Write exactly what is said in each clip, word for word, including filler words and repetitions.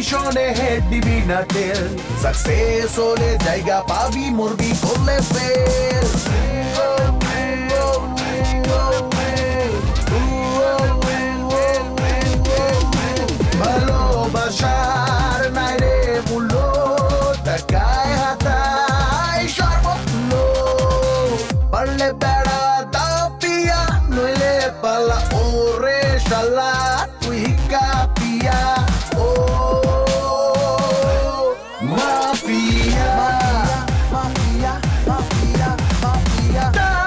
মিশনে হেড দিবি না তেল সাকসেস হলে জায়গা পাবি মরবি করলে ফেল ভালোবাসার নাই রে মূল্য টাকায় হাতায় সর্বমূল্য পারলে বেড়া দাও পিয়া নইলে পালা ওরে শালা তুই কাপিয়া ও মাফিয়া মাফিয়া মাফিয়া মাফিয়া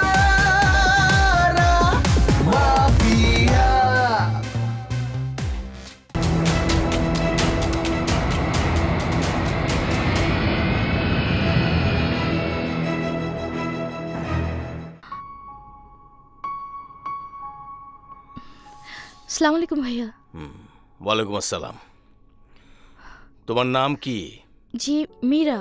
তারা মাফিয়া আসসালামু আলাইকুম ভাইয়া। ওয়ালাইকুম আসসালাম। তোমার নাম কি? জি মীরা।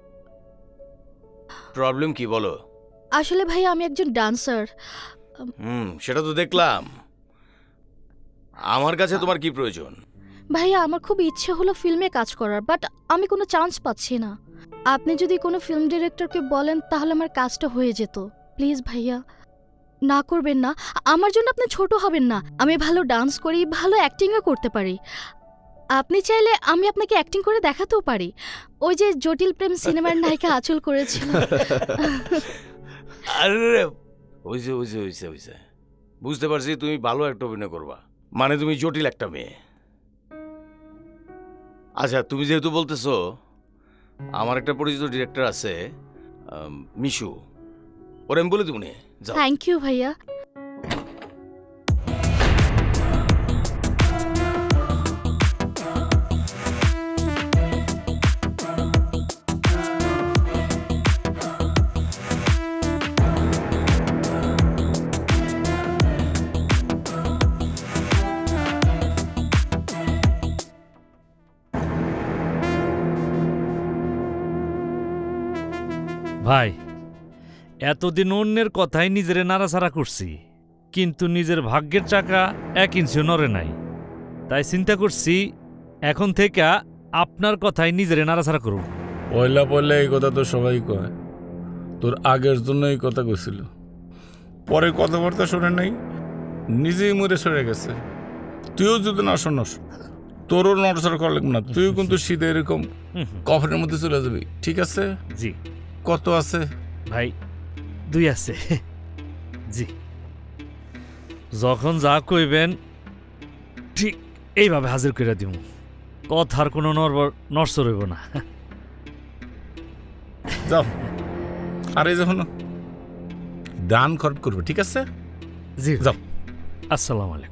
প্রবলেম কি বলো? আসলে ভাইয়া আমি একজন ডান্সার। হুম সেটা তো দেখলাম। আমার কাছে তোমার কি প্রয়োজন? ভাইয়া আমার খুব ইচ্ছে হলো ফিল্মে কাজ করার, বাট আমি কোনো চান্স পাচ্ছি না। আপনি যদি কোনো ফিল্ম ডিরেক্টরকে বলেন তাহলে আমার কাজটা হয়ে যেত। প্লিজ ভাইয়া না করবেন না, আমার জন্য আপনি ছোট হবেন না। আমি ভালো ডান্স করি, ভালো অ্যাক্টিংও করতে পারি। আপনি চাইলে আমি আপনাকে অ্যাক্টিং করে দেখাতেও পারি। ওই যে জটিল প্রেম সিনেমার নায়িকা আঁচল করেছিল। আরে ওইসে ওইসে ওইসে ওইসে বুঝতে পারছি তুমি ভালো একটা অভিনয় করবা, মানে তুমি জটিল একটা মেয়ে। আচ্ছা তুমি যেহেতু বলতেছো, আমার একটা পরিচিত ডিরেক্টর আছে মিশু, ওর আমি বলে দেবো নে। থ্যাংক ইউ ভাইয়া। ভাই এতদিন অন্যের কথাই নিজেরে নাড়াচাড়া করছি, কিন্তু নিজের ভাগ্যের চাকা এক ইঞ্চিও নড়ে নাই। তাই চিন্তা করছি এখন থেকে আপনার কথাই নিজেরে নাড়াচাড়া করব। পয়লা পয়লা এই কথা তো সবাই কয়, তোর আগের জন্য এই কথা কইছিল, পরে কথাবার্তা শোনে নাই, নিজেই মরে সরে গেছে। তুইও যদি না শোনস তোরও নড়াচড়া করা লাগবে না, তুইও কিন্তু শীতে এরকম কফরের মধ্যে চলে যাবি। ঠিক আছে? জি। কত আছে ভাই? দুই আছে। জি যখন যা কইবেন ঠিক এইভাবে হাজির করে দিব, কথার কোনো নড়বড় নড়চড় হইব না। যাও, আর এই যখন দান খরচ করবে। ঠিক আছে? জি যাও। আসসালামু আলাইকুম।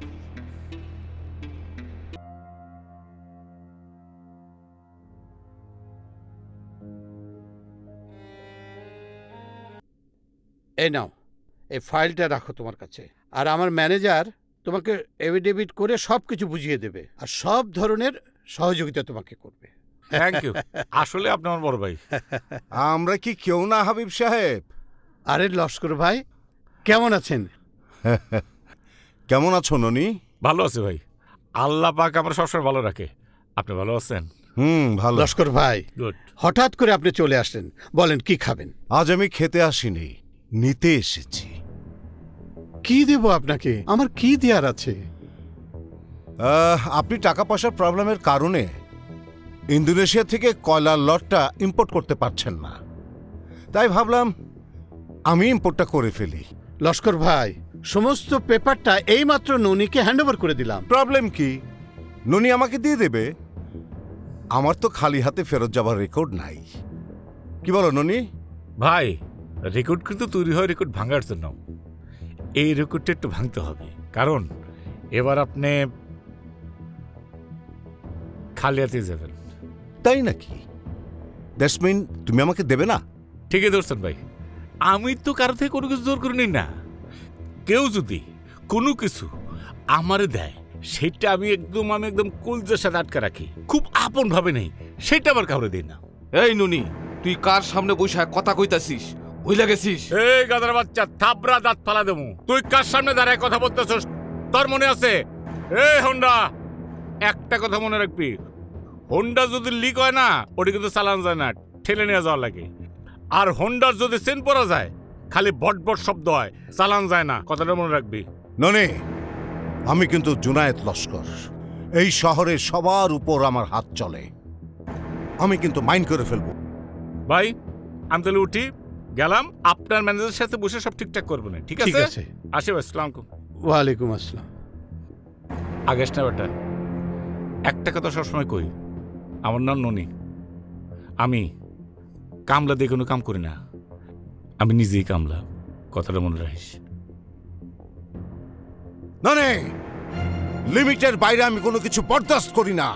এই নাও, এই ফাইলটা রাখো তোমার কাছে, আর আমার ম্যানেজার তোমাকে এফিডেভিট করে সব কিছু বুঝিয়ে দেবে আর সব ধরনের সহযোগিতা তোমাকে করবে। Thank you. আসলে আপনি আমার বড় ভাই। আমরা কি কেউ না হাবিব সাহেব? আরে লস্কর ভাই, কেমন আছেন? কেমন আছো ননি? ভালো আছে ভাই, আল্লাহ পাক আমার সবসময় ভালো রাখে। আপনি ভালো আছেন? হুম ভালো। লস্কর ভাই, গুড। হঠাৎ করে আপনি চলে আসলেন, বলেন কি খাবেন? আজ আমি খেতে আসিনি, নিতে এসেছি। কি দেব আপনাকে? আমার কি দেয়ার আছে? আপনি টাকা পয়সার প্রবলেমের কারণে ইন্দোনেশিয়া থেকে কয়লার লটটা ইম্পোর্ট করতে পারছেন না, তাই ভাবলাম আমি ইম্পোর্টটা করে ফেলি। লস্কর ভাই, সমস্ত পেপারটা এইমাত্র ননিকে হ্যান্ডওভার করে দিলাম। প্রবলেম কি? ননি আমাকে দিয়ে দেবে। আমার তো খালি হাতে ফেরত যাবার রেকর্ড নাই। কি বলো ননি? ভাই রেকর্ড কিন্তু তৈরি হয় রেকর্ড ভাঙার জন্য। এই রেকর্ডটা একটু ভাঙতে হবে, কারণ এবার আপনি খালি হাতে যাবেন। তাই নাকি? দ্যাটস মিন তুমি আমাকে দেবে না? ঠিকই ধরছেন ভাই, আমি তো কারো থেকে কোনো কিছু জোর করে নিই না। কেউ যদি কোনো কিছু আমারে দেয় সেটা আমি একদম আমি একদম কলজের সাথে আটকে রাখি, খুব আপন ভাবে নেই, সেটা আবার কাউরে দিই না। এই নুনি, তুই কার সামনে বসে কথা কইতাছিস? ভুলে গেছিস? এই গাধার বাচ্চা, থাবড়া দাঁত ফালা দেবো। তুই কার সামনে দাঁড়ায় কথা বলতেছস? তোর মনে আছে? এই হোন্ডা, একটা কথা মনে রাখবি, হোন্ডা যদি লিক হয় না ওটা কিন্তু চালানো যায় না, ঠেলে নিয়ে যাওয়া লাগে। আর হোন্ডার যদি চেন পরা যায় খালি বট বট শব্দ হয়, চালান যায় না। কথাটা মনে রাখবি। ননি, আমি কিন্তু জুনায়েদ লস্কর, এই শহরের সবার উপর আমার হাত চলে, আমি কিন্তু মাইন্ড করে ফেলবো। ভাই আমি তাহলে উঠি, গেলাম। আপনার ম্যানেজারের সাথে বসে সব ঠিকঠাক করবো না, ঠিক ঠিক আছে? আছে। আসি ভাই, আসসালামু আলাইকুম। ওয়ালাইকুম আসসালাম। আগেস না বেটা, একটা কথা সবসময় কই, আমার নাম ননি। আমি কামলা দিয়ে কোনো কাম করি না, আমি নিজেই কামলা। কথাটা মনে রাখিস। ননি, লিমিটের বাইরে আমি কোনো কিছু বরদাস্ত করি না।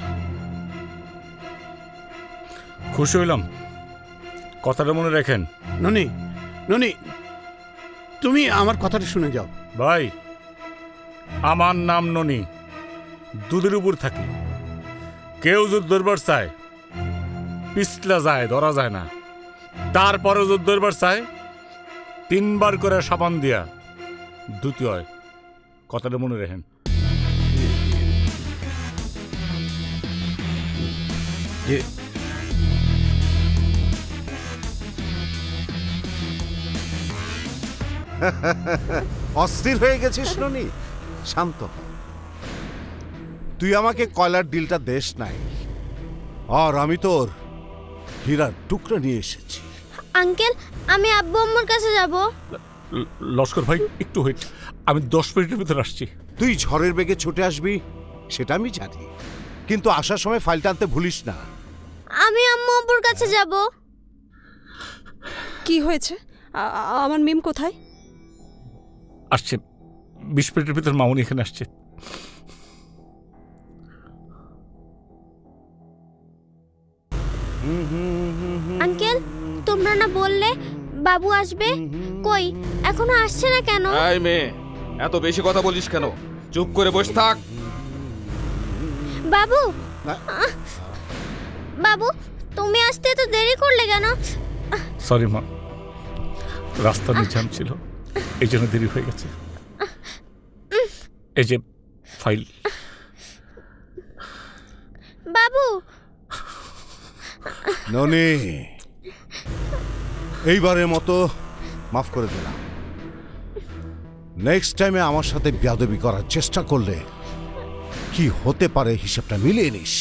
খুশি হইলাম, কথাটা মনে রাখেন। ননি, ননি, তুমি আমার কথাটা শুনে যাও। ভাই আমার নাম ননি, দুধের উপর থাকি। কেউ যদি ধরবার চায় পিছলা যায়, ধরা যায় না। তারপরে যদি ধরবার চায় তিনবার করে সাবান দিয়া ধুতে হয়। কথাটা মনে রাখেন। যে অস্থির হয়ে গেছিস ননি? শান্ত হ। তুই আমাকে কয়লার ডিলটা দেশ নাই, আর আমি তোর হীরার টুকরা নিয়ে এসেছি। আঙ্কেল, আমি আব্বু আম্মুর কাছে যাব। লস্কর ভাই একটু ওয়েট, আমি দশ মিনিটের ভিতরে আসছি। তুই ঝড়ের বেগে ছুটে আসবি সেটা আমি জানি, কিন্তু আসার সময় ফাইলটা আনতে ভুলিস না। আমি আম্মু আব্বুর কাছে যাব। কি হয়েছে? আমার মিম কোথায়? আসছে, বিশ মিনিটের ভিতর মামুনি এখানে আসছে। আঙ্কেল, তোমরা না বললে বাবু আসবে? কই এখনো আসছে না কেন? এই মেয়ে, এত বেশি কথা বলিস কেন? চুপ করে বসে থাক। বাবু, বাবু তুমি আসতে তো দেরি করলে কেন? সরি মা, রাস্তা নিজাম ছিল, এই জন্য দেরি হয়ে গেছে। এই যে ফাইল। বাবু। ননি, এইবারের মতো মাফ করে দিলাম। নেক্সট টাইমে আমার সাথে বেয়াদবি করার চেষ্টা করলে কি হতে পারে হিসাবটা মিলিয়ে নিস।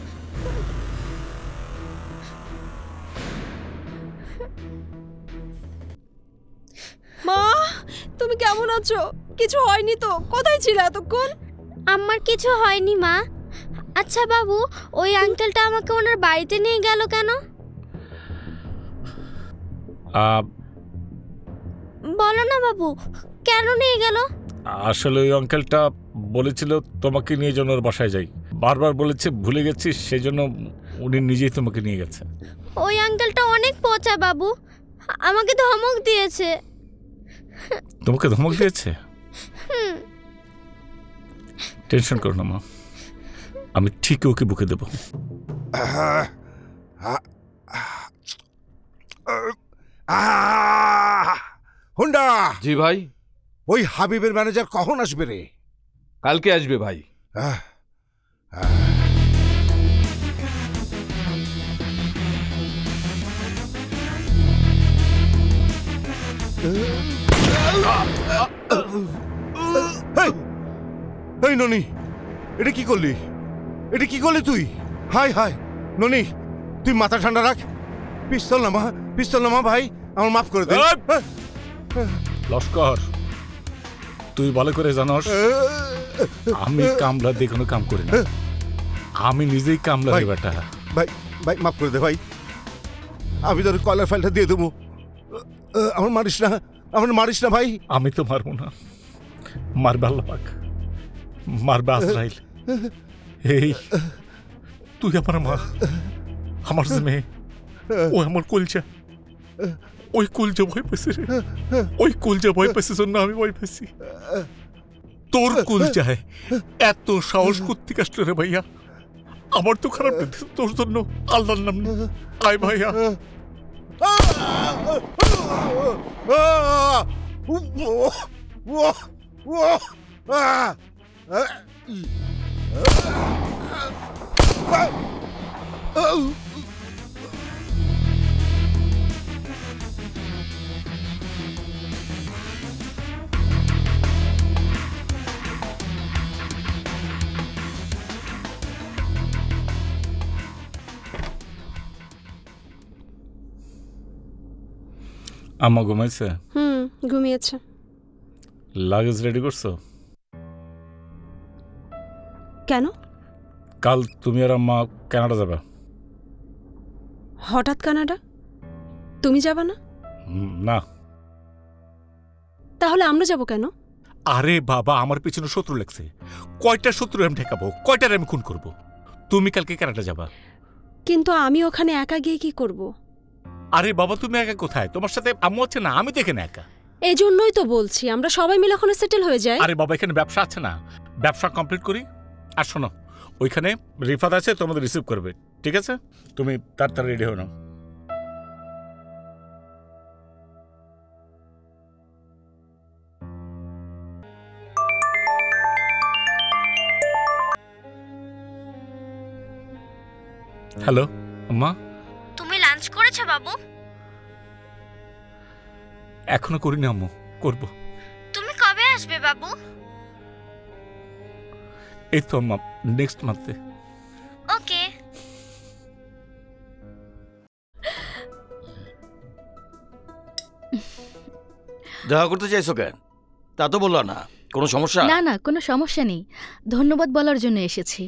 মা, তুমি কেমন আছো? কিছু হয়নি তো? কোথায় ছিলে এতক্ষণ? আমার কিছু হয়নি মা। আচ্ছা বাবু, ওই আঙ্কেলটা আমাকে ওনার বাড়িতে নিয়ে গেল কেন? বলো না বাবু, কেন নিয়ে গেল? আসলে ওই আঙ্কেলটা বলেছিল তোমাকে নিয়ে যেন ওর বাসায় যাই, বারবার বলেছে ভুলে গেছিস, সেই জন্য উনি নিজেই তোমাকে নিয়ে গেছে। ওই আঙ্কেলটা অনেক পচা বাবু, আমাকে ধমক দিয়েছে। তোমাকে ধমক দিয়েছে? টেনশন করো না মা, আমি ঠিক ওকে বুকে দেব। হুন্ডা। জি ভাই। ওই হাবিবের ম্যানেজার কখন আসবে রে? কালকে আসবে ভাই। এই ননি, এটা কি করলি? এটা কি করলি তুই? হাই হাই ননি, তুই মাথা ঠান্ডা রাখ। পিস্তল নামা, পিস্তল নামা ভাই, আমার মাফ করে দে। লস্কর, তুই ভালো করে জানোস আমি কামলা দিয়ে কোনো কাম করি না, আমি নিজেই কামলা রে বেটা। ভাই ভাই মাফ করে দে ভাই, আমি তোর কয়লার ফাইলটা দিয়ে দেবো। আমার মারিস না, আমার মারিস না ভাই। আমি তো মারবো না, মারবে আল্লাহ পাক, মারবে আজরাইল। এই তুই আমার মা, আমার মেয়ে, ও আমার কলজা, ওই কলজা ভয় পেয়েছে রে, ওই কলজা ভয় পেয়েছে জন্য আমি ভয় পেয়েছি। তোর কলজায় এত সাহস করতে আসলো রে ভাইয়া, আমার তো খারাপ লাগছে তোর জন্য। আল্লাহর নাম আয় ভাইয়া। আম্মা ঘুমাইছে? হুম, ঘুমিয়েছে। লাগেজ রেডি করছো? কেন? কাল তুমি আর আম্মা কানাডা যাবা। হঠাৎ কানাডা? তুমি যাবা না? না। তাহলে আমরা যাব কেন? আরে বাবা, আমার পিছনে শত্রু লাগছে। কয়টা শত্রু আমি ঠেকাবো, কয়টার আমি খুন করব? তুমি কালকে কানাডা যাবা। কিন্তু আমি ওখানে একা গিয়ে কি করব? আরে বাবা, তুমি একা কোথায়? তোমার সাথে আম্মু আছে না, আমি তো এখানে একা। এই জন্যই তো বলছি আমরা সবাই মিলে ওখানে সেটেল হয়ে যাই। আরে বাবা, এখানে ব্যবসা আছে না, ব্যবসা কমপ্লিট করি। আর শোনো, ওইখানে রিফাত আছে, তোমাদের রিসিভ করবে, ঠিক আছে? তুমি তাড়াতাড়ি রেডি হও না। হ্যালো আম্মা। তুমি লাঞ্চ করেছো বাবু? এখনো করিনি আম্মু, করব। তুমি কবে আসবে বাবু? এই তো আম্মা, নেক্সট মান্থে। ওকে। দেখা করতে চাইছো কেন? তা তো বললো না। কোনো সমস্যা? না না, কোনো সমস্যা নেই। ধন্যবাদ বলার জন্য এসেছি।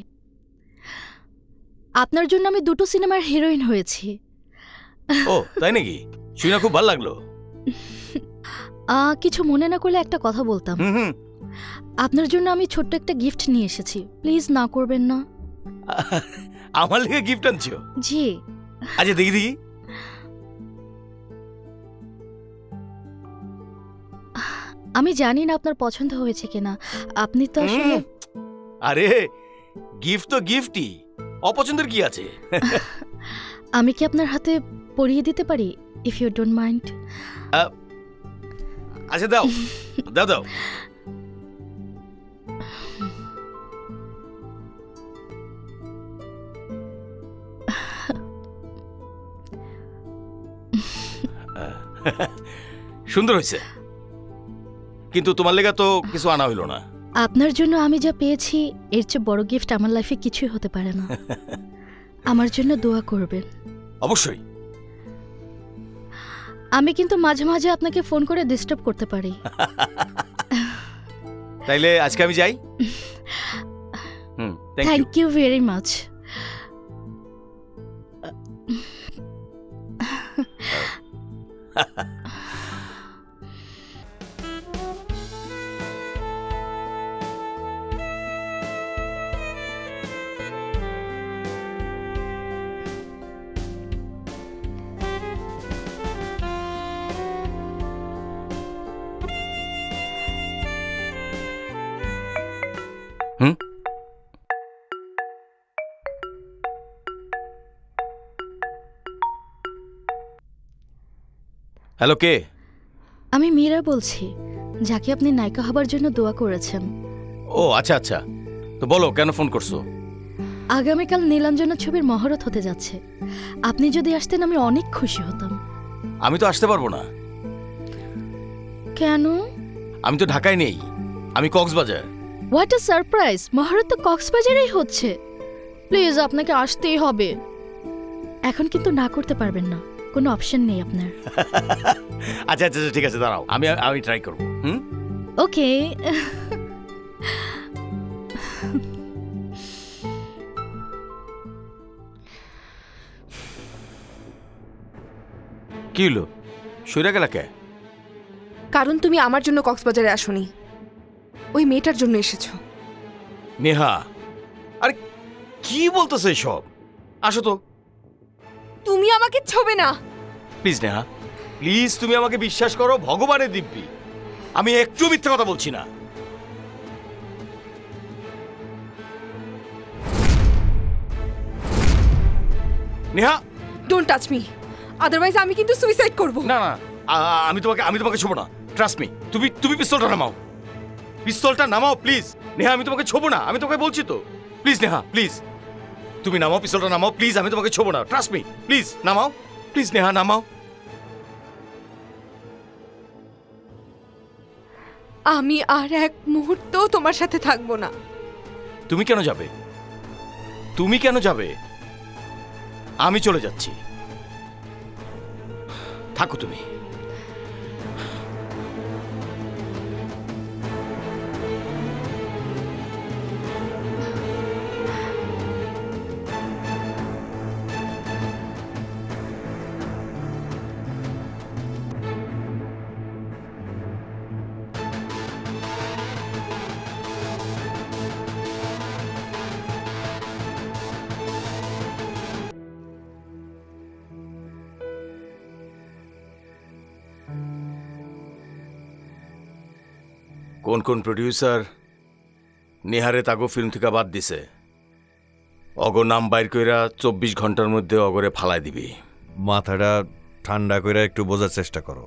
আপনার জন্য আমি দুটো সিনেমার হিরোইন হয়েছি। ও তাই নাকি? শুনে খুব ভালো লাগলো। কিছু মনে না করলে একটা কথা বলতাম। আপনার জন্য আমি ছোট্ট একটা গিফট নিয়ে এসেছি, প্লিজ না করবেন না। আমার লেগে গিফট আনছো? জি। আচ্ছা দেখি দেখি। আমি জানি না আপনার পছন্দ হয়েছে কিনা। আপনি তো আসলে আরে গিফট তো গিফটই, অপছন্দের কি আছে? আমি কি আপনার হাতে পরিয়ে দিতে পারি, ইফ ইউ ডোন্ট মাইন্ড? আচ্ছা দাও দাও দাও। সুন্দর হয়েছে, কিন্তু তোমার লেগা তো কিছু আনা হইল না। আপনার জন্য আমি যা পেয়েছি এর চেয়ে বড় গিফট আমার লাইফে কিছুই হতে পারে না। আমার জন্য দোয়া করবেন। অবশ্যই। আমি কিন্তু মাঝে মাঝে আপনাকে ফোন করে ডিস্টার্ব করতে পারি। তাইলে আজকে আমি যাই। Hmm, thank you very much. Hmm, hello, কে? আমি মীরা বলছি, যাকে আপনি নায়িকা হবার জন্য দোয়া করেছেন। ও আচ্ছা আচ্ছা, তো বলো কেন ফোন করছো? আগামীকাল নীলাঞ্জনা ছবির মহরত হতে যাচ্ছে, আপনি যদি আসতেন আমি অনেক খুশি হতাম। আমি তো আসতে পারবো না। কেন? আমি তো ঢাকায় নেই, আমি কক্সবাজার। What a surprise! মহরত তো কক্সবাজারেই হচ্ছে। প্লিজ আপনাকে আসতেই হবে। এখন কিন্তু না করতে পারবেন না, কোনো অপশন নেই আপনার। আচ্ছা আচ্ছা ঠিক আছে, দাঁড়াও, আমি আমি ট্রাই করবো। হুম, ওকে। কি হলো, সইরা গেলা কে? কারণ তুমি আমার জন্য কক্সবাজারে আসোনি, ওই মেয়েটার জন্য এসেছো। নেহা, আরে কি বলতেছো এসব? আসো তো। তুমি আমাকে ছোবে না প্লিজ নেহা, প্লিজ তুমি আমাকে বিশ্বাস করো, ভগবানের দিব্যি আমি একটু মিথ্যা কথা বলছি না। Neha, don't touch me, otherwise আমি কিন্তু সুইসাইড করব। না না, আ- আমি তোমাকে আমি তোমাকে ছোবো না, ট্রাস্ট মি। তুমি তুমি পিস্তলটা নামাও, পিস্তলটা নামাও প্লিজ। নেহা, আমি তোমাকে ছোবো না, আমি তোমাকে বলছি তো। প্লিজ নেহা, প্লিজ তুমি নামাও, পিস্তলটা নামাও প্লিজ, আমি তোমাকে ছোবো না, ট্রাস্ট মি। প্লিজ নামাও, প্লিজ নেহা নামাও। আমি আর এক মুহূর্তও তোমার সাথে থাকবো না। তুমি কেন যাবে? তুমি কেন যাবে? আমি চলে যাচ্ছি, থাকো তুমি। কোন কোন প্রডিউসার নেহারে তাগো ফিল্ম থেকে বাদ দিছে অগ নাম বাইর কইরা চব্বিশ ঘন্টার মধ্যে অগরে ফালাই দিবি। মাথাটা ঠান্ডা করে একটু বোঝার চেষ্টা করো।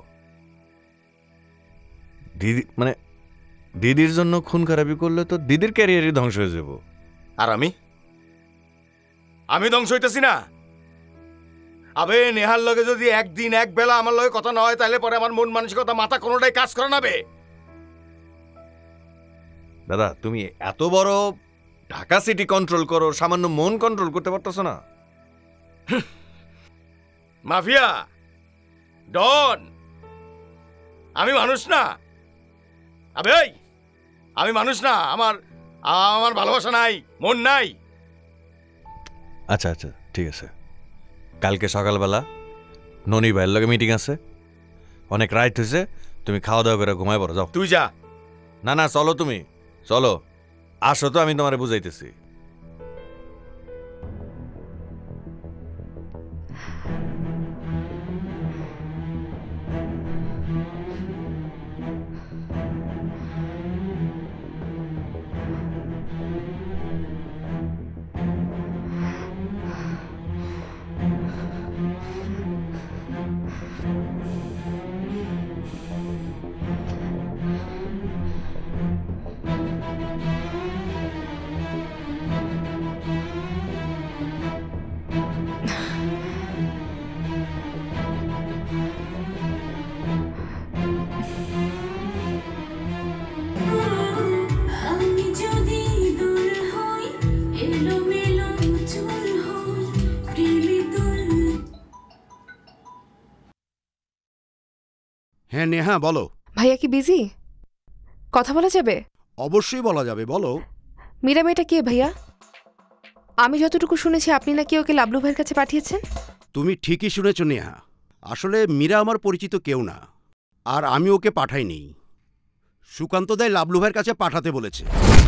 দিদি মানে দিদির জন্য খুন খারাপি করলে তো দিদির ক্যারিয়ারই ধ্বংস হয়ে যাব। আর আমি আমি ধ্বংস হইতেছি না? আবে নেহার লগে যদি একদিন এক বেলা আমার লগে কথা না হয় তাহলে পরে আমার মন মানসিকতা মাথা কোনোটাই কাজ করে নাবে। দাদা তুমি এত বড় ঢাকা সিটি কন্ট্রোল করো, সামান্য মন কন্ট্রোল করতে পারতেছ না? মাফিয়া ডন, আমি মানুষ না? আবে এই আমি মানুষ না? আমার আমার ভালোবাসা নাই, মন নাই? আচ্ছা আচ্ছা ঠিক আছে, কালকে সকালবেলা ননি ভাইয়ের লগে মিটিং আছে, অনেক রাইট হয়েছে, তুমি খাওয়া দাওয়া করে ঘুমায় পড়ো, যাও। তুই যা। না না চলো, তুমি চলো, আসো তো, আমি তোমারে বুঝাইতেছি। হ্যাঁ নেহা বলো। ভাইয়া কি বিজি? কথা বলা যাবে? অবশ্যই বলা যাবে, বলো। মীরা মেয়েটা কে ভাইয়া? আমি যতটুকু শুনেছি আপনি নাকি ওকে লাবলু ভাইয়ের কাছে পাঠিয়েছেন। তুমি ঠিকই শুনেছ নেহা, আসলে মীরা আমার পরিচিত কেউ না, আর আমি ওকে পাঠাইনি। সুকান্ত দাই লাবলু ভাইয়ের কাছে পাঠাতে বলেছে।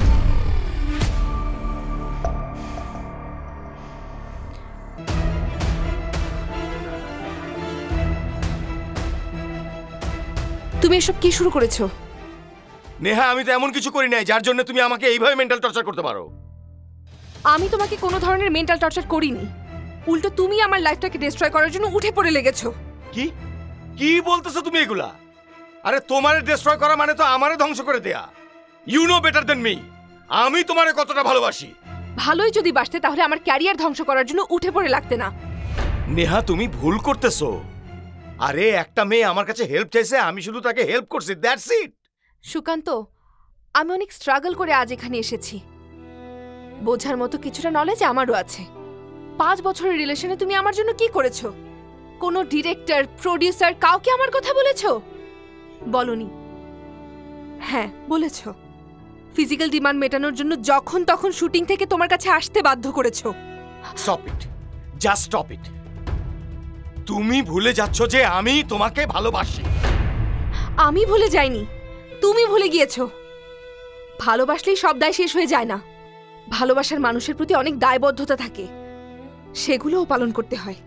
তুমি এসব কি শুরু করেছো? নেহা আমি তো এমন কিছু করি নাই যার জন্য তুমি আমাকে এইভাবে মেন্টাল টর্চার করতে পারো। আমি তোমাকে কোনো ধরনের মেন্টাল টর্চার করিনি, উল্টো তুমি আমার লাইফটাকে ডিস্ট্রয় করার জন্য উঠে পড়ে লেগেছো। কি কি বলতেছো তুমি এগুলা? আরে তোমারে ডিস্ট্রয় করা মানে তো আমারে ধ্বংস করে দেয়া। You know better than me, আমি তোমারে কতটা ভালোবাসি। ভালোই যদি বাসতে তাহলে আমার ক্যারিয়ার ধ্বংস করার জন্য উঠে পড়ে লাগতে না। নেহা তুমি ভুল করতেছো। আরে একটা মেয়ে আমার কাছে হেল্প চাইছে, আমি শুধু তাকে হেল্প করছি, দ্যাটস ইট। সুকান্ত, আমি অনেক স্ট্রাগল করে আজ এখানে এসেছি, বোঝার মতো কিছুটা নলেজ আমারও আছে। পাঁচ বছরের রিলেশনে তুমি আমার জন্য কি করেছো? কোনো ডিরেক্টর, প্রডিউসার কাউকে আমার কথা বলেছো? বলনি। হ্যাঁ বলেছো, ফিজিক্যাল ডিমান্ড মেটানোর জন্য যখন তখন শুটিং থেকে তোমার কাছে আসতে বাধ্য করেছো। Stop it, just stop it. তুমি ভুলে যাচ্ছ যে আমি তোমাকে ভালোবাসি। আমি ভুলে যাইনি, তুমি ভুলে গিয়েছো। ভালোবাসলেই সব দায় শেষ হয়ে যায় না, ভালোবাসার মানুষের প্রতি অনেক দায়বদ্ধতা থাকে, সেগুলোও পালন করতে হয়।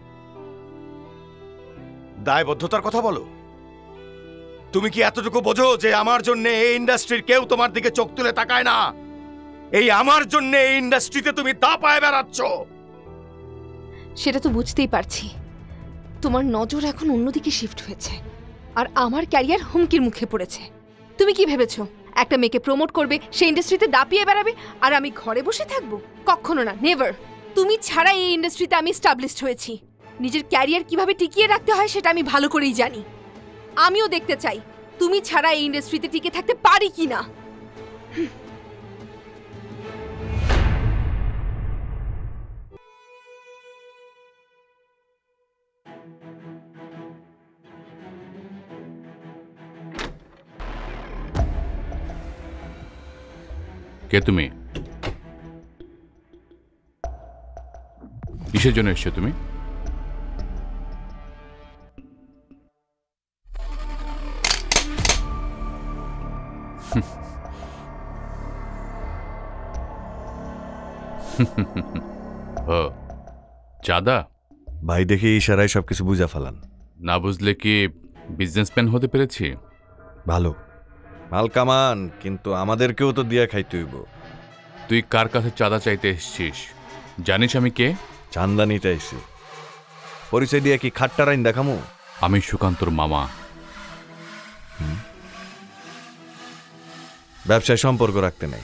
দায়বদ্ধতার কথা বলো? তুমি কি এতটুকু বোঝো যে আমার জন্য এই ইন্ডাস্ট্রির কেউ তোমার দিকে চোখ তুলে তাকায় না? এই আমার জন্য এই ইন্ডাস্ট্রিতে তুমি দাপায় বেড়াচ্ছ। সেটা তো বুঝতেই পারছি, তোমার নজর এখন অন্যদিকে শিফট হয়েছে, আর আমার ক্যারিয়ার হুমকির মুখে পড়েছে। তুমি কি ভেবেছো একটা মেয়েকে প্রমোট করবে, সেই ইন্ডাস্ট্রিতে দাপিয়ে বেড়াবে, আর আমি ঘরে বসে থাকবো? কখনো না, নেভার। তুমি ছাড়া এই ইন্ডাস্ট্রিতে আমি এস্টাবলিশড হয়েছি, নিজের ক্যারিয়ার কিভাবে টিকিয়ে রাখতে হয় সেটা আমি ভালো করেই জানি। আমিও দেখতে চাই তুমি ছাড়া এই ইন্ডাস্ট্রিতে টিকে থাকতে পারি কি না। কে তুমি? কিসের জন্য এসছো তুমি? ও চাঁদা? ভাই দেখি ইশারায় সবকিছু বুঝা ফেলান। না বুঝলে কি বিজনেসম্যান হতে পেরেছি? ভালো, মাল কামান, কিন্তু আমাদেরকেও তো দিয়া খাইতে হইব। তুই কার কাছে চাঁদা চাইতে এসেছিস জানিস আমি কে? চান্দা নিতে আইছি। পরিচয় দিয়ে কি খাট্টা রাইন দেখামু? আমি সুকান্তর মামা। ব্যবসায় সম্পর্ক রাখতে নাই,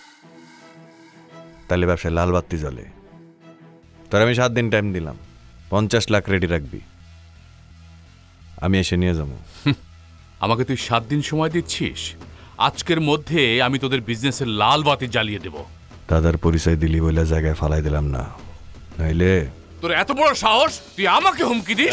তাহলে ব্যবসায় লাল বাতি জ্বলে। তোর আমি সাত দিন টাইম দিলাম, পঞ্চাশ লাখ রেডি রাখবি, আমি এসে নিয়ে যাবো। আমাকে তুই সাত দিন সময় দিচ্ছিস? আজকের মধ্যে আমি তোদের বিজনেসের লাল বাতি জ্বালিয়ে দেব। দাদার পরিচয় দিলি বলে জায়গায় ফালাই দিলাম না, নাইলে তোর এত বড় সাহস, তুই আমাকে হুমকি দিস?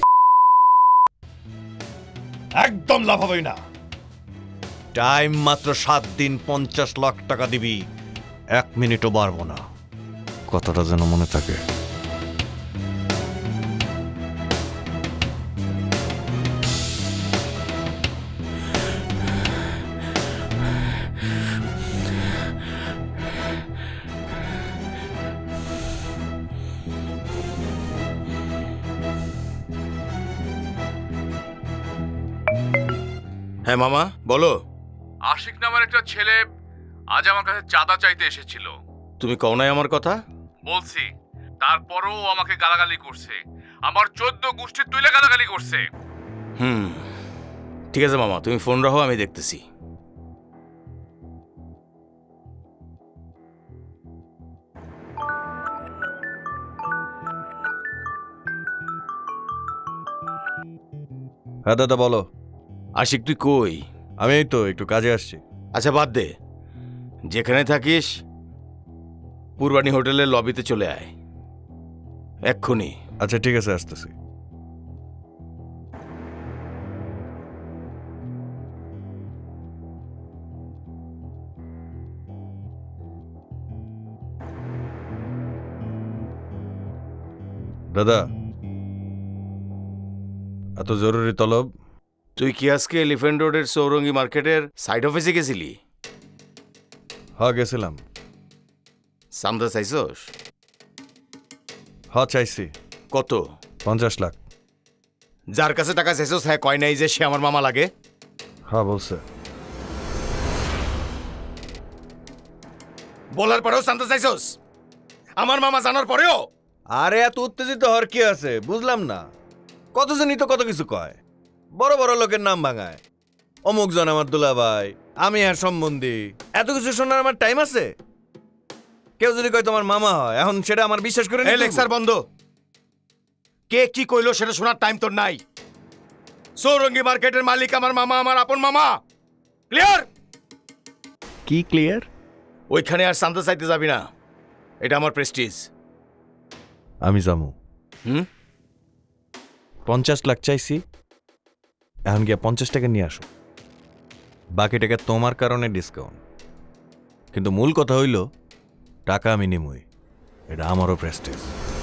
একদম লাভ হবে না। টাইম মাত্র সাত দিন, পঞ্চাশ লাখ টাকা দিবি, এক মিনিটও বাড়বো না। কথাটা যেন মনে থাকে। হ্যাঁ মামা বলো। আশিক নামের একটা ছেলে আজ আমার কাছে চাঁদা চাইতে এসেছিল। তুমি কও নাই আমার কথা? বলছি, তারপরও আমাকে গালাগালি করছে, আমার চোদ্দ গোষ্ঠী তুলে গালাগালি করছে। হুম ঠিক আছে মামা, তুমি ফোন রাখো, আমি দেখতেছি। হ্যাঁ দাদা বলো। আশিক তুই কই? আমি এই তো একটু কাজে আসছি। আচ্ছা বাদ দে, যেখানে থাকিস পূর্বাণী হোটেলের লবিতে চলে আয় এক্ষুনি। আচ্ছা ঠিক আছে, আসতেছি। দাদা এত জরুরি তলব? তুই কি আজকে এলিফ্যান্ট রোডের সৌরঙ্গী মার্কেটের সাইড অফিসে গেছিলি? হ্যাঁ গেছিলাম। চান্দা চাইছস? হ্যাঁ চাইছি। কত? পঞ্চাশ লাখ। যার কাছে টাকা চাইছস হ্যাঁ কয় নাই যে সে আমার মামা লাগে? হ্যাঁ বলছে। বলার পরেও চান্দা চাইছস আমার মামা জানার পরেও? আরে এত উত্তেজিত হওয়ার কি আছে, বুঝলাম না। কতজনই তো কত কিছু কয়, বড় বড় লোকের নাম ভাঙায়। অমুক জন আমার দুলাভাই, আমি আর সম্বন্ধী, এত কিছু শোনার আমার টাইম আছে? কেউ যদি কয় তোমার মামা হয়, এখন সেটা আমার বিশ্বাস করে এই লেকচার বন্ধ। কে কি কইলো সেটা শোনার টাইম তোর নাই। সৌরঙ্গী মার্কেটের মালিক আমার মামা, আমার আপন মামা। ক্লিয়ার? কি ক্লিয়ার? ওইখানে আর চান্দা চাইতে যাবি না, এটা আমার প্রেস্টিজ। আমি যাবো। হুম পঞ্চাশ লাখ চাইছি, এখন গিয়া পঞ্চাশ টাকা নিয়ে আসো, বাকি টাকা তোমার কারণে ডিসকাউন্ট। কিন্তু মূল কথা হইল টাকা আমি নিমই, এটা আমারও প্রেস্টিজ।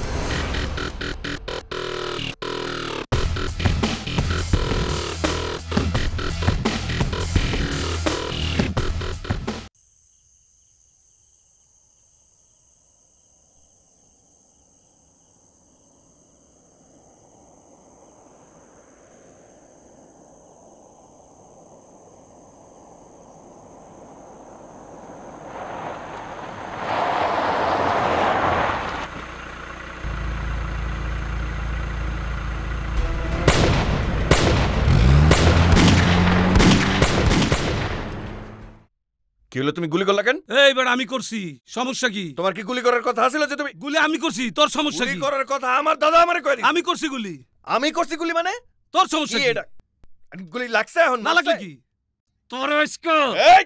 কি হলো, তুমি গুলি করলা কেন? এইবার আমি করছি, সমস্যা কি? তোমার কি গুলি করার কথা ছিল যে তুমি? গুলি আমি করছি, তোর সমস্যা কি? গুলি করার কথা আমার দাদা আমারে কইনি। আমি করছি গুলি। আমি করছি গুলি মানে? তোর সমস্যা কি? এটা গুলি লাগছে, এখন না লাগলে কি? তোর আজকে এই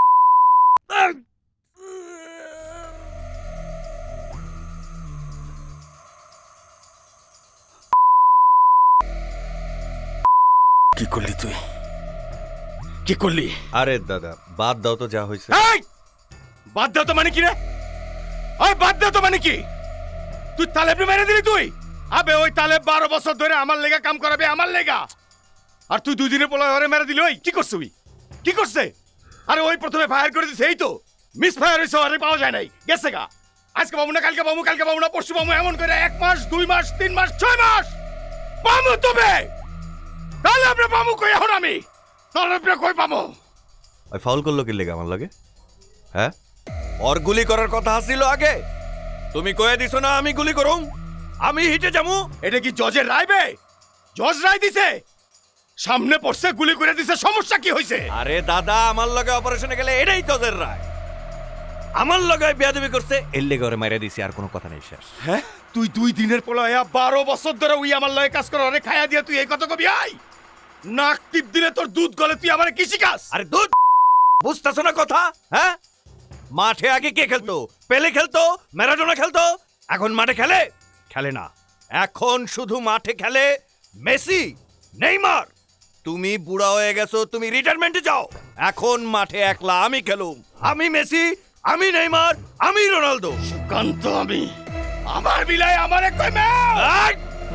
কি করলি তুই? কি করলি? আরে দাদা বাদ দাও তো, যা হয়েছে। এই বাদ দাও তো মানে কি রে? ওই বাদ দাও তো মানে কি? তুই তালেব মেরে দিলি তুই? আবে ওই তালেব বারো বছর ধরে আমার লেগা কাম করাবে, আমার লেগা। আর তুই দুই দিনে পোলা ঘরে মেরে দিলি। ওই কি করছ? ওই কি করছে? আরে ওই প্রথমে ফায়ার করে দিছে, এই তো মিস ফায়ার হইছে, আরে পাওয়া যায় নাই, গেছে গা। আজকে পাবো না, কালকে পাবো, কালকে পাবো না, পরশু পাবো, এমন করে এক মাস, দুই মাস, তিন মাস, ছয় মাস পাবো। তবে তাহলে আমরা পাবো কই? এখন আমি তাহলে আপনি কই পাবো? ওই ফাউল করলো কি লেগে আমার লাগে? হ্যাঁ, ওর গুলি করার কথা আসছিল আগে, তুমি কয়ে দিছো না আমি গুলি করুম, আমি হিটে যাবো। এটা কি জজের রায় বে? জজ রায় দিছে, সামনে পড়ছে গুলি করে দিছে, সমস্যা কি হইছে? আরে দাদা, আমার লগে অপারেশনে গেলে এটাই জজের রায়। আমার লগে বেয়াদবি করছে, এর লেগে ওরে মাইরা দিছি, আর কোনো কথা নেই শেষ। হ্যাঁ, তুই দুই দিনের পলয়া বারো বছর ধরে উই আমার লগে কাজ করে অনেক খায়া দিয়া তুই এই কথা কবি? আই নাক টিপ দিলে তোর দুধ গলে, তুই আমার কি শিখাস? আরে দুধ বুঝতেছো না কথা? হ্যাঁ, মাঠে আগে কে খেলতো? পেলে খেলতো, ম্যারাডোনা খেলতো। এখন মাঠে খেলে? খেলে না। এখন শুধু মাঠে খেলে মেসি, নেইমার। তুমি বুড়া হয়ে গেছো, তুমি রিটায়ারমেন্টে যাও। এখন মাঠে একলা আমি খেলুম, আমি মেসি, আমি নেইমার, আমি রোনালদো। সুকান্ত আমি, আমার বিলাই আমার এক কই মে। আই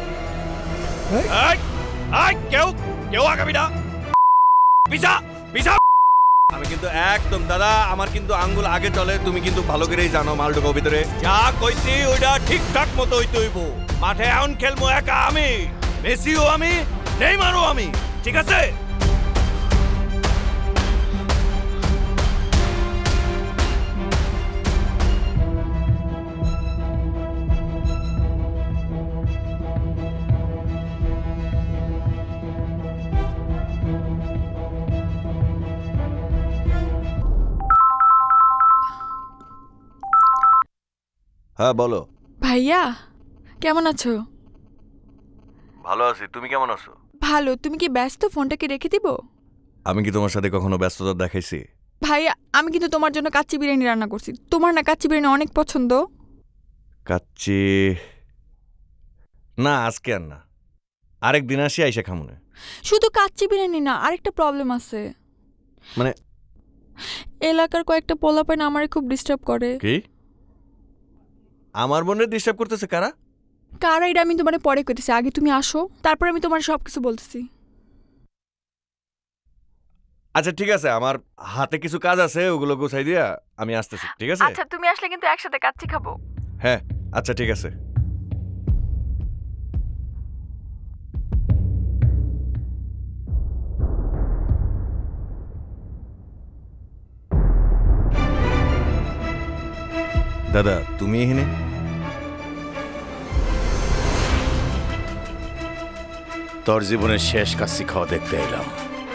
আই আই কেউ কেউ আগাবি না, পিছা পিছা। আমি কিন্তু একদম দাদা, আমার কিন্তু আঙ্গুল আগে চলে, তুমি কিন্তু ভালো করেই জানো মালডোকো ভিতরে যা কইছি ওইটা ঠিকঠাক মতো হইতে হইব। মাঠে এখন খেলবো একা আমি, মেসিও আমি, নেইমারও আমি, ঠিক আছে? হ্যাঁ বলো। ভাইয়া কেমন আছো? ভালো আছি, তুমি কেমন আছো? ভালো। তুমি কি ব্যস্ত? ফোনটা কি রেখে দিব? আমি কি তোমার সাথে কখনো ব্যস্ততা দেখাইছি? ভাইয়া আমি কিন্তু তোমার জন্য কাচ্চি বিরিয়ানি রান্না করছি। তোমার না কাচ্চি বিরিয়ানি অনেক পছন্দ। কাচ্চি না, আজকে আর না, আরেক দিন আসি আইসা খামুনে। শুধু কাচ্চি বিরিয়ানি না, আরেকটা প্রবলেম আছে। মানে এলাকার কয়েকটা পোলাপাইন আমারে খুব ডিস্টার্ব করে। কি? আমার বোনের ডিস্টার্ব করতেছে কারা? কারা এটা আমি তোমারে পরে কইতেছি, আগে তুমি আসো, তারপর আমি তোমার সবকিছু বলতেছি। আচ্ছা ঠিক আছে, আমার হাতে কিছু কাজ আছে, ওগুলো গুছাই দিয়া আমি আসতেছি, ঠিক আছে? আচ্ছা তুমি আসলে কিন্তু একসাথে কাচ্চি খাবো। হ্যাঁ আচ্ছা ঠিক আছে। দাদা তুমি এখানে? তোর জীবনের শেষ কাচ্চি খাওয়া দেখতে এলাম।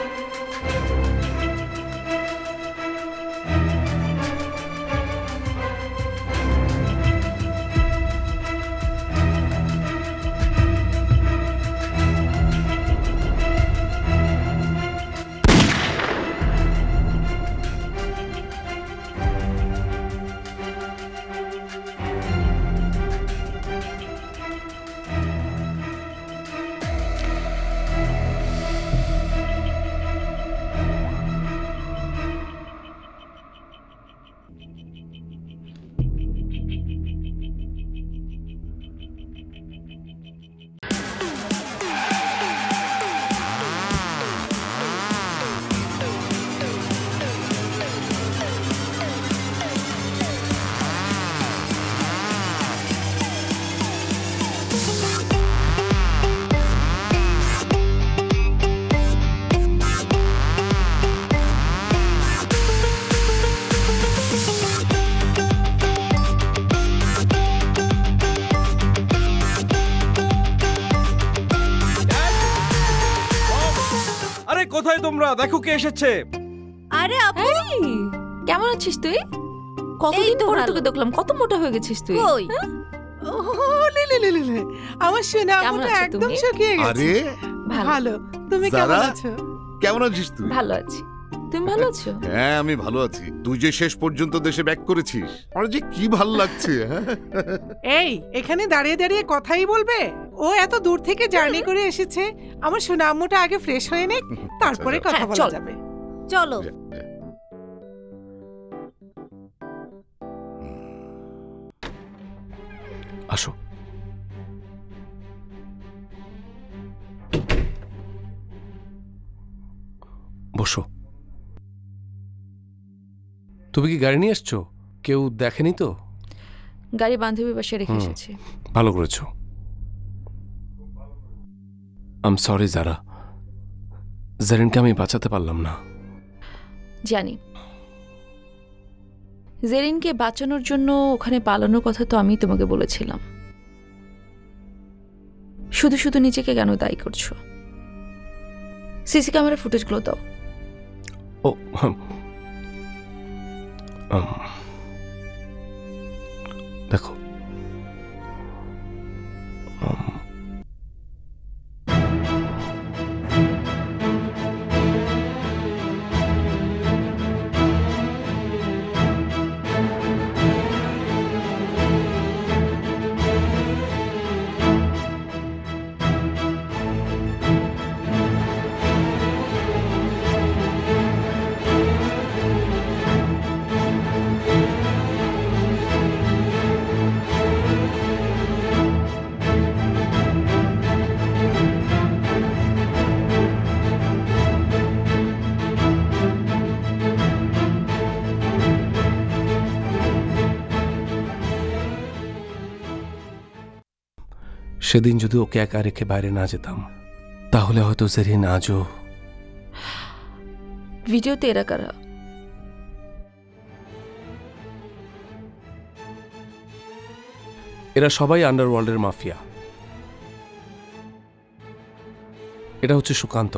কোথায় তোমরা? দেখো কে এসেছে। আরে আপু কেমন আছিস তুই? কতদিন পরে তোকে দেখলাম, কত মোটা হয়ে গেছিস তুই। কই ও লে লে লে লে আমার সোনা মোটা একদম শুকিয়ে গেছে। আরে ভালো, তুমি কেমন আছো? কেমন আছিস তুই? ভালো আছি, তুমি ভালো আছো? হ্যাঁ আমি ভালো আছি। তুই যে শেষ পর্যন্ত দেশে ব্যাক করেছিস, আমার যে কি ভালো লাগছে। এই এখানে দাঁড়িয়ে দাঁড়িয়ে কথাই বলবে? ও এত দূর থেকে জার্নি করে এসেছে, আমার সোনা আম্মুটা আগে ফ্রেশ হয়ে নে, তারপরে কথা বলা যাবে। চলো আসো। বসো। তুমি কি গাড়ি নিয়ে এসছো? কেউ দেখেনি তো? গাড়ি বান্ধবী বাসে রেখে এসেছি। ভালো করেছো। আম সরি যারা, জারিনকে আমি বাঁচাতে পারলাম না। জানি। জেরিনকে বাঁচানোর জন্য ওখানে পালানোর কথা তো আমি তোমাকে বলেছিলাম। শুধু শুধু নিজেকে কেন দায়ী করছো? সিসি ক্যামেরা ফুটেজগুলো দাও। ও দেখো, সেদিন যদি ওকে একা রেখে বাইরে না যেতাম তাহলে হয়তো জেরিন আজও। ভিডিওতে এরা কারা? এরা সবাই আন্ডারওয়ার্ল্ডের মাফিয়া। এটা হচ্ছে সুকান্ত,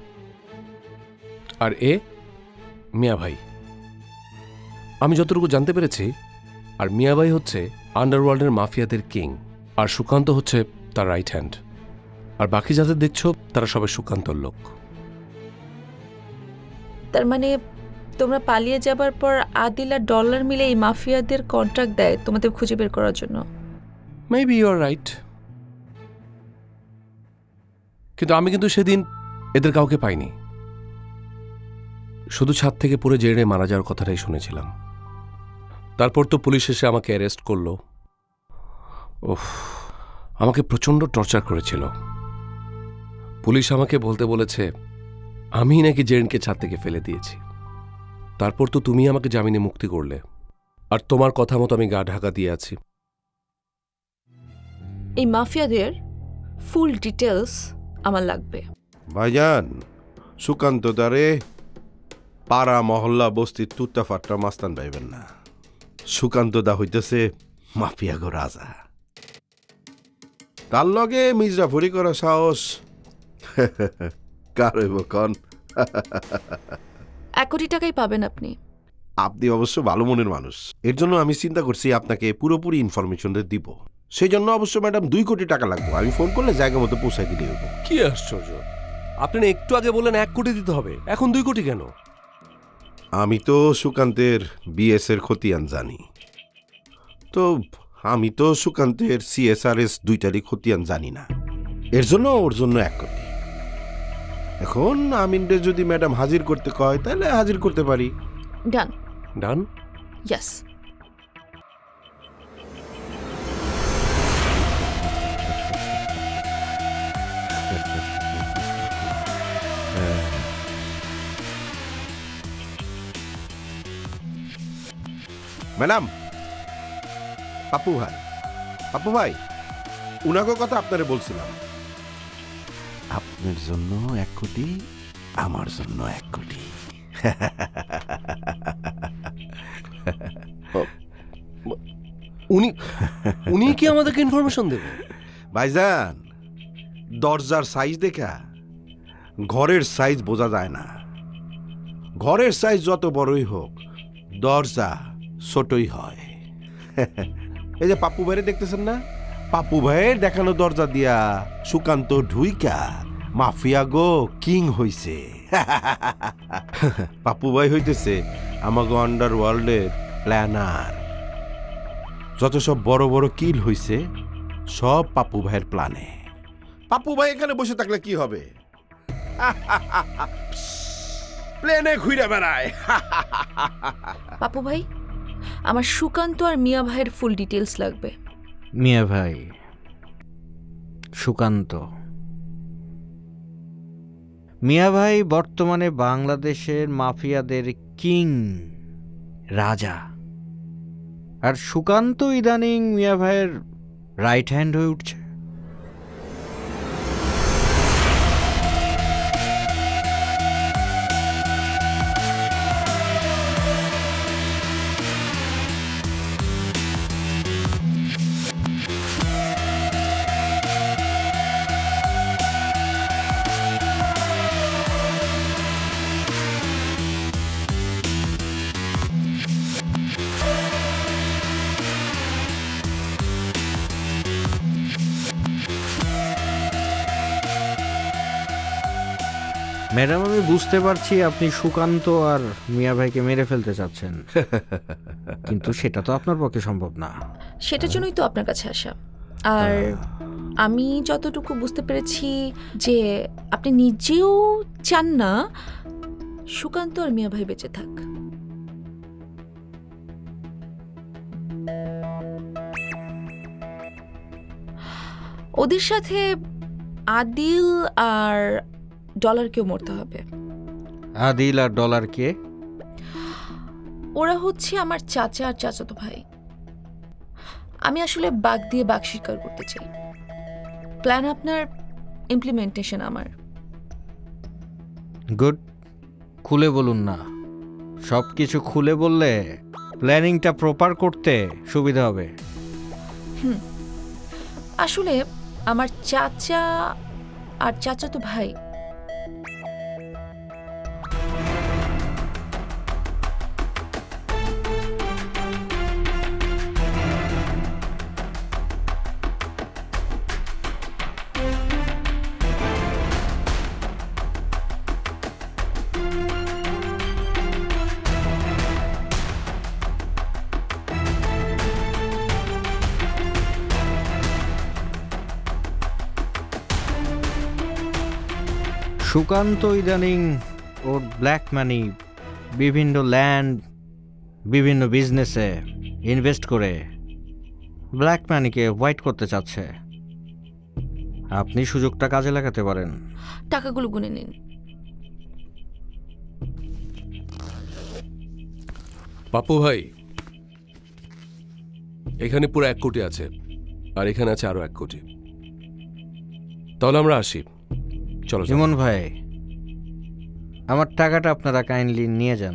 আর এ মিয়া ভাই। আমি যতটুকু জানতে পেরেছি, আর মিয়া ভাই হচ্ছে আন্ডারওয়ার্ল্ডের মাফিয়াদের কিং, আর সুকান্ত হচ্ছে তার রাইট হ্যান্ড। আর বাকি যাদের দেখছো তারা সবাই সুকান্তর লোক। তার মানে তোমরা পালিয়ে যাবার পর আদিল আর ডলার মিলে এই মাফিয়াদের কন্ট্রাক্ট দেয় তোমাদের খুঁজে বের করার জন্য? Maybe you are right. কিন্তু আমি কিন্তু সেদিন এদের কাউকে পাইনি, শুধু ছাদ থেকে পড়ে জেরে মারা যাওয়ার কথাটাই শুনেছিলাম। তারপর তো পুলিশ এসে আমাকে অ্যারেস্ট করলো। ওহ, আমাকে প্রচণ্ড টর্চার করেছিল। পুলিশ আমাকে বলতে বলেছে আমি নাকি জেরিনকে ছাদ থেকে ফেলে দিয়েছি। তারপর তো তুমি আমাকে জামিনে মুক্তি করলে, আর তোমার কথা মতো আমি গা ঢাকা দিয়ে আছি। এই মাফিয়াদের ফুল ডিটেলস আমার লাগবে। ভাইজান, সুকান্ত দারে পাড়া মহল্লা বস্তির তুত্তা ফাট্টা মাস্তান পাইবেন না। সুকান্ত দা হইতেছে মাফিয়া গো রাজা। তার লগে মির্জাফরি করা সাহস কার হইব কন? এক কোটি টাকাই পাবেন আপনি। আপনি অবশ্য ভালো মনের মানুষ, এর জন্য আমি চিন্তা করছি আপনাকে পুরোপুরি ইনফরমেশন দিব। সেই জন্য অবশ্য ম্যাডাম দুই কোটি টাকা লাগবে। আমি ফোন করলে জায়গা মতো পৌঁছাই দিলে হইব। কি আশ্চর্য, আপনি না একটু আগে বললেন এক কোটি দিতে হবে, এখন দুই কোটি কেন? আমি তো সুকান্তের বিএস এর খতিয়ান জানি, তো আমি তো সুকান্তের সিএসআরএস দুইটারই খতিয়ান জানি না, এর জন্য ওর জন্য এক কোটি। এখন আমিনরে যদি ম্যাডাম হাজির করতে কয় তাহলে হাজির করতে পারি। Done done yes. Madam, Pappu ভাই, পাপ্পু ভাই, উনাকে কথা আপনারে বলছিলাম। আপনার জন্য এক কোটি, আমার জন্য এক কোটি। উনি উনি কি আমাদেরকে ইনফরমেশন দেবে? ভাইজান, দরজার সাইজ দেখা ঘরের সাইজ বোঝা যায় না। ঘরের সাইজ যত বড়ই হোক, দরজা ছোটই হয়। এই যে পাপ্পু ভাইয়ের দেখতেছেন না, পাপ্পু ভাইয়ের দেখানো দরজা দিয়া সুকান্ত ঢুইকা মাফিয়া গো কিং হইছে। পাপ্পু ভাই হইতেছে আমাগো আন্ডার ওয়ার্ল্ডের প্ল্যানার। যত সব বড় বড় কিল হইছে সব পাপ্পু ভাইয়ের প্ল্যানে। পাপ্পু ভাই এখানে বসে থাকলে কি হবে? প্লেনে ঘুরে বেড়ায়। পাপ্পু ভাই, আমার সুকান্ত আর মিয়া ভাইয়ের ফুল ডিটেলস লাগবে। মিয়া ভাই, সুকান্ত, মিয়া ভাই বর্তমানে বাংলাদেশের মাফিয়াদের কিং, রাজা। আর সুকান্ত ইদানিং মিয়া ভাইয়ের রাইট হ্যান্ড হয়ে উঠছে। ম্যাডাম আমি বুঝতে পারছি আপনি সুকান্ত আর মিয়া ভাইকে মেরে ফেলতে চাচ্ছেন, কিন্তু সেটা তো আপনার পক্ষে সম্ভব না। সেটার জন্যই তো আপনার কাছে আসা। আর আমি যতটুকু বুঝতে পেরেছি যে আপনি নিজেও চান না সুকান্ত আর মিয়া ভাই বেঁচে থাক। ওদের সাথে আদিল আর ডলারকেও মরতে হবে। আদিল আর ডলার কে? ওরা হচ্ছে আমার চাচা আর চাচাতো ভাই। আমি আসলে বাঘ দিয়ে বাঘ শিকার করতে চাই। প্ল্যান আপনার, ইমপ্লিমেন্টেশন আমার। গুড, খুলে বলুন না। সব কিছু খুলে বললে প্ল্যানিংটা প্রপার করতে সুবিধা হবে। হুম, আসলে আমার চাচা আর চাচাতো ভাই সুকান্ত ইদানিং ওর ব্ল্যাক মানি বিভিন্ন ল্যান্ড, বিভিন্ন বিজনেসে ইনভেস্ট করে ব্ল্যাক মানিকে হোয়াইট করতে চাচ্ছে। আপনি সুযোগটা কাজে লাগাতে পারেন। টাকাগুলো গুনে নিন। পাপ্পু ভাই, এখানে পুরো এক কোটি আছে, আর এখানে আছে আরো এক কোটি। তাহলে আমরা আসি। চলো। ইমন ভাই, আমার টাকাটা আপনারা কাইন্ডলি নিয়ে যান।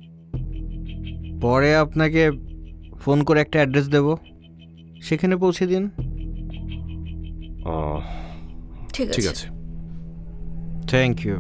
পরে আপনাকে ফোন করে একটা অ্যাড্রেস দেব, সেখানে পৌঁছে দিন। ঠিক আছে। Thank you.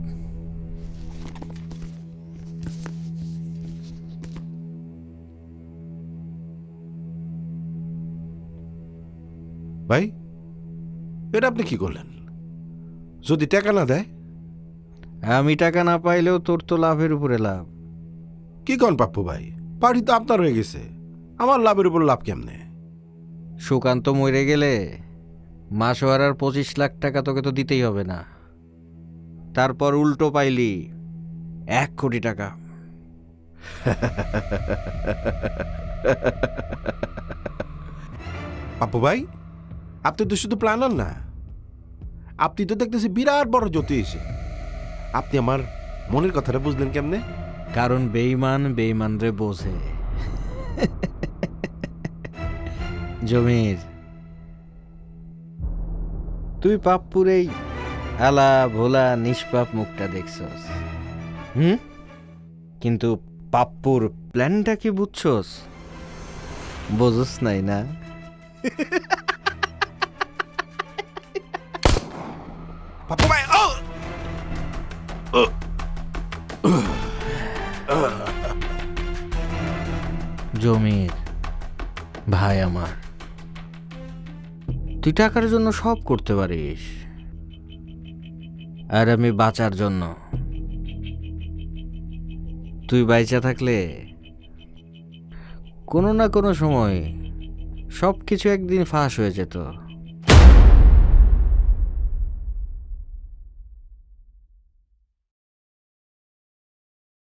ভাই, এটা আপনি কি করলেন? যদি টাকা না দেয়? আমি টাকা না পাইলেও তোর তো লাভের উপরে লাভ। কি কন পাপ্পু ভাই, পার্টি তো আপনার হয়ে গেছে, আমার লাভের উপর লাভ কেমনে? সুকান্ত মরে গেলে মাসোয়ারার পঁচিশ লাখ টাকা তোকে তো দিতেই হবে না। তারপর উল্টো পাইলি এক কোটি টাকা। পাপ্পু ভাই, আপনি তো শুধু প্ল্যানার না, আপনি তো দেখতেছি বিরাট বড় জ্যোতিষ। আপনি আমার মনের কথাটা বুঝলেন কেমনে? কারণ বেঈমান বেঈমান রে বোঝে। জমির, তুই পাপ্পুর এই আলা ভোলা নিষ্পাপ মুখটা দেখছস, হুম, কিন্তু পাপ্পুর প্ল্যানটা কি বুঝছস? বোঝস নাই না? পাপ্পু ভাই, ও জমির ভাই আমার, তুই টাকার জন্য সব করতে পারিস, আর আমি বাঁচার জন্য। তুই বাইচা থাকলে কোনো না কোনো সময় সব কিছু একদিন ফাঁস হয়ে যেত।